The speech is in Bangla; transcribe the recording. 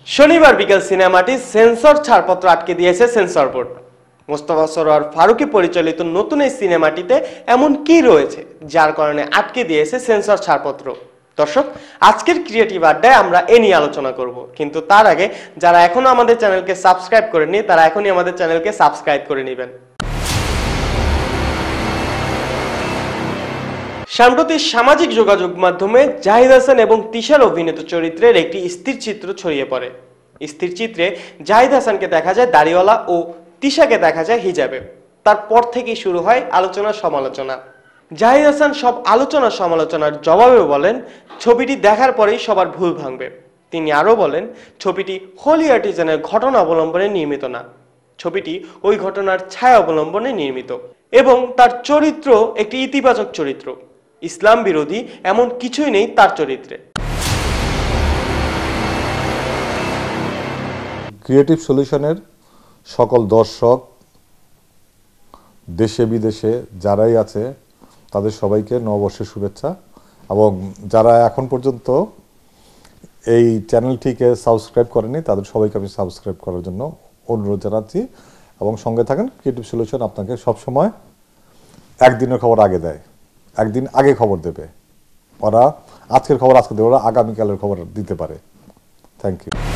শনিবার বিকেল সিনেমাটি সেন্সর ছাড়পত্র আটকে দিয়েছে সেন্সর বোর্ড। মোস্তফা সরোয়ার ফারুকী পরিচালিত নতুন এই সিনেমাটিতে এমন কি রয়েছে যার কারণে আটকে দিয়েছে সেন্সর ছাড়পত্র? দর্শক, আজকের ক্রিয়েটিভ আড্ডায় আমরা এ নিয়ে আলোচনা করব, কিন্তু তার আগে যারা এখনো আমাদের চ্যানেলকে সাবস্ক্রাইব করেননি তারা এখনই আমাদের চ্যানেলকে সাবস্ক্রাইব করে নেবেন। সাম্প্রতিক সামাজিক যোগাযোগ মাধ্যমে জাহিদ হাসান এবং তিশার অভিনীত চরিত্রের একটি স্থির চিত্র ছড়িয়ে পড়ে। স্থির চিত্রে জাহিদ হাসানকে দেখা যায় দাড়িওয়ালা ও তিশাকে দেখা যায় হিজাবে। তারপর থেকেই শুরু হয় আলোচনা সমালোচনা। জাহিদ হাসান সব আলোচনা সমালোচনার জবাবে বলেন, ছবিটি দেখার পরেই সবার ভুল ভাঙবে। তিনি আরও বলেন, ছবিটি হোলি আর্টিজানের ঘটনা অবলম্বনে নির্মিত না, ছবিটি ওই ঘটনার ছায়া অবলম্বনে নির্মিত এবং তার চরিত্র একটি ইতিবাচক চরিত্র। ইসলাম বিরোধী এমন কিছুই নেই তার চরিত্রে। ক্রিয়েটিভ সলিউশনের সকল দর্শক দেশে বিদেশে যারাই আছে তাদের সবাইকে নববর্ষের শুভেচ্ছা, এবং যারা এখন পর্যন্ত এই চ্যানেলটিকে সাবস্ক্রাইব করেনি তাদের সবাইকে আমি সাবস্ক্রাইব করার জন্য অনুরোধ জানাচ্ছি, এবং সঙ্গে থাকেন। ক্রিয়েটিভ সলিউশন আপনাকে সবসময় একদিনের খবর আগে দেয়, একদিন আগে খবর দেবে। ওরা আজকের খবর আজকে দেবে, ওরা আগামীকালের খবর দিতে পারে। Thank you.